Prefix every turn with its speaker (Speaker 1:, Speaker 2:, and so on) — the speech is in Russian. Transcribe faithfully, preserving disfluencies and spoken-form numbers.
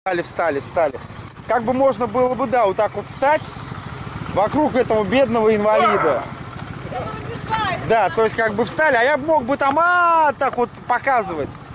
Speaker 1: Встали, встали, встали. Как бы можно было бы, да, вот так вот встать вокруг этого бедного инвалида. Да, то есть как бы встали, а я мог бы там а, так вот показывать.